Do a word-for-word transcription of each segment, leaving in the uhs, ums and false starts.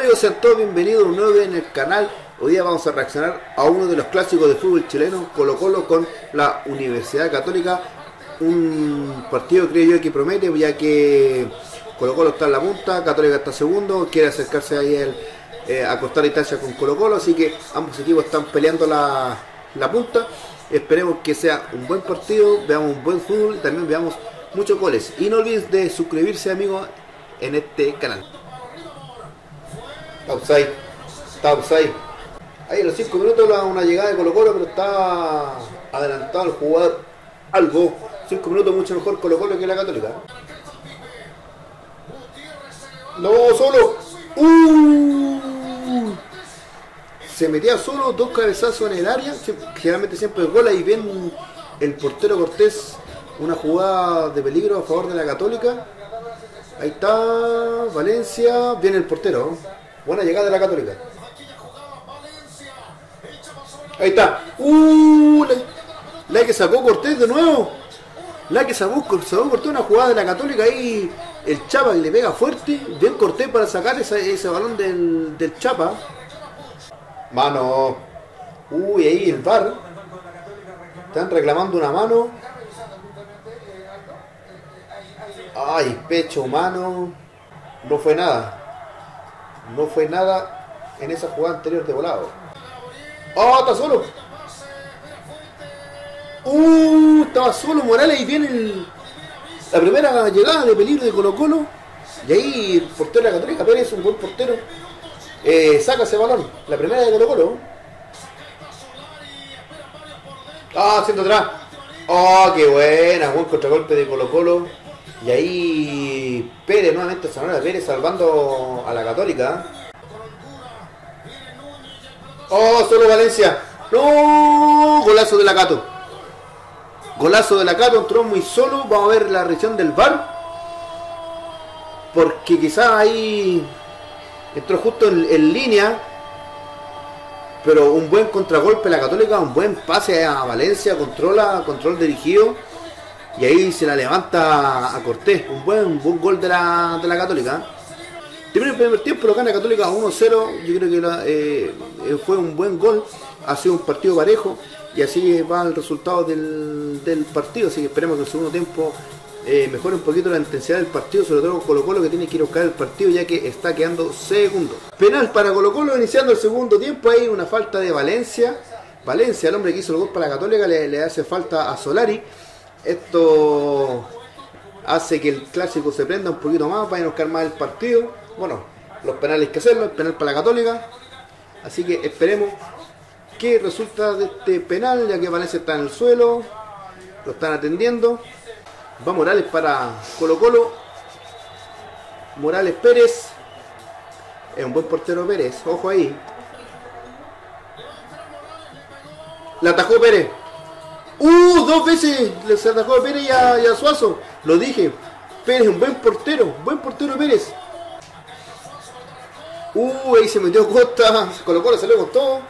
amigos, sean todos bienvenidos a un nuevo video en el canal. Hoy día vamos a reaccionar a uno de los clásicos de fútbol chileno, Colo Colo con la Universidad Católica. Un partido, creo yo, que promete, ya que Colo Colo está en la punta, Católica está segundo, quiere acercarse ahí el, eh, a cortar distancia con Colo Colo, así que ambos equipos están peleando la, la punta. Esperemos que sea un buen partido, veamos un buen fútbol y también veamos muchos goles. Y no olvides de suscribirse, amigos, en este canal. Está offside, está offside. Ahí en los cinco minutos una llegada de Colo Colo, pero está adelantado el jugador Albo. cinco minutos mucho mejor Colo Colo que la Católica. No, solo. Uh, se metía solo, dos cabezazos en el área. Generalmente siempre el gol. Ahí ven el portero Cortés, una jugada de peligro a favor de la Católica. Ahí está Valencia, viene el portero. Buena llegada de la Católica. Ahí está. Uh, la, la que sacó Cortés de nuevo. La que sacó, sacó Cortés, una jugada de la Católica. Ahí el Chapa que le pega fuerte. Bien Cortés para sacar esa, ese balón del, del Chapa. Mano. Uy, ahí el V A R. Están reclamando una mano. Ay, pecho, mano. No fue nada. No fue nada en esa jugada anterior de volado. ¡Oh, está solo! ¡Uh! Estaba solo Morales y viene el, la primera llegada de peligro de Colo Colo. Y ahí el portero de la Católica, Pérez, un buen portero, eh, saca ese balón. La primera de Colo Colo. ¡Ah, haciendo atrás! ¡Oh, qué buena! Buen contragolpe de Colo Colo. Y ahí Pérez, nuevamente Sonora Pérez salvando a la Católica. Oh, solo Valencia. No, golazo de la Cato. Golazo de la Cato, entró muy solo. Vamos a ver la reacción del V A R. Porque quizás ahí entró justo en, en línea. Pero un buen contragolpe de la Católica, un buen pase a Valencia, controla, control dirigido. Y ahí se la levanta a Cortés. Un buen, un buen gol de la, de la Católica. Termina el primer tiempo, lo gana Católica uno cero. Yo creo que la, eh, fue un buen gol. Ha sido un partido parejo. Y así va el resultado del, del partido. Así que esperemos que el segundo tiempo eh, mejore un poquito la intensidad del partido. Sobre todo Colo Colo, que tiene que ir a buscar el partido, ya que está quedando segundo. Penal para Colo Colo iniciando el segundo tiempo. Hay una falta de Valencia. Valencia, el hombre que hizo el gol para la Católica, le, le hace falta a Solari. Esto hace que el clásico se prenda un poquito más, para buscar más el partido. Bueno, los penales que hacerlo, el penal para la Católica. Así que esperemos qué resulta de este penal, ya que Valencia está en el suelo, lo están atendiendo. Va Morales para Colo Colo. Morales Pérez. Es un buen portero Pérez, ojo ahí. La atajó Pérez. Uh, dos veces les atajó a Pérez y a, y a Suazo. Lo dije. Pérez, un buen portero. Buen portero Pérez. Uh, ahí se metió Costa. Se colocó, le salió con todo.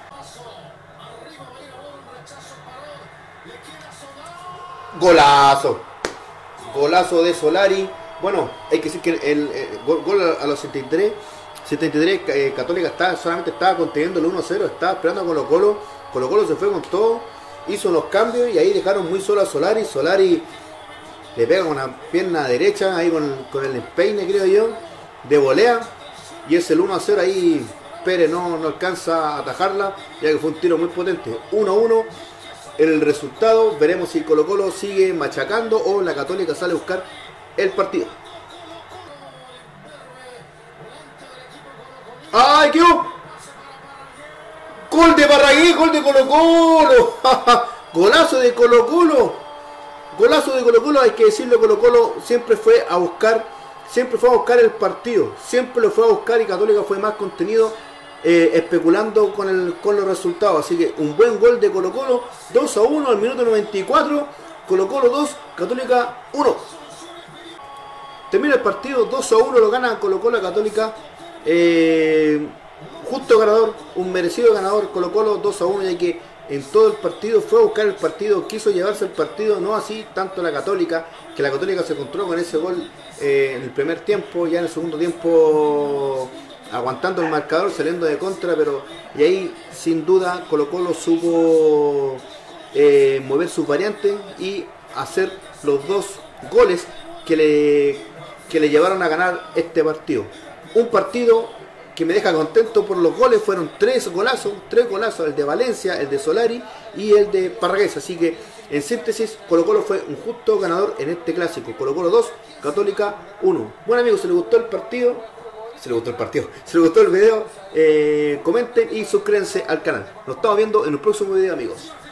Golazo. Golazo de Solari. Bueno, hay que decir que el, el, el gol, gol a los setenta y tres. setenta y tres, eh, Católica está, solamente estaba conteniendo el uno cero. Estaba esperando a Colo Colo. Colo Colo se fue con todo. Hizo unos cambios y ahí dejaron muy solo a Solari. Solari le pega con la pierna derecha, ahí con, con el empeine, creo yo, de volea. Y es el uno a cero, ahí Pérez no, no alcanza a atajarla, ya que fue un tiro muy potente. uno a uno el resultado. Veremos si Colo Colo sigue machacando o la Católica sale a buscar el partido. ¡Ay, qué! Gol de Barragué, gol de Colo Colo. Golazo de Colo Colo. Golazo de Colo Colo, hay que decirlo, Colo Colo siempre fue a buscar, siempre fue a buscar el partido, siempre lo fue a buscar, y Católica fue más contenido, eh, especulando con, el, con los resultados. Así que un buen gol de Colo Colo, dos a uno al minuto noventa y cuatro, Colo Colo dos, Católica uno. Termina el partido, dos a uno, lo gana Colo Colo, Católica. Eh, Justo ganador, un merecido ganador Colo Colo, dos a uno, ya que en todo el partido fue a buscar el partido, quiso llevarse el partido, no así tanto la Católica, que la Católica se encontró con ese gol eh, en el primer tiempo. Ya en el segundo tiempo aguantando el marcador, saliendo de contra, pero y ahí sin duda Colo Colo supo eh, mover sus variantes y hacer los dos goles que le, que le llevaron a ganar este partido. Un partido que me deja contento por los goles, fueron tres golazos, tres golazos, el de Valencia, el de Solari y el de Parragués, así que en síntesis Colo Colo fue un justo ganador en este clásico. Colo Colo dos, Católica uno. Bueno amigos, si les gustó el partido, si les gustó el partido, si les gustó el video, eh, comenten y suscríbanse al canal. Nos estamos viendo en un próximo video amigos.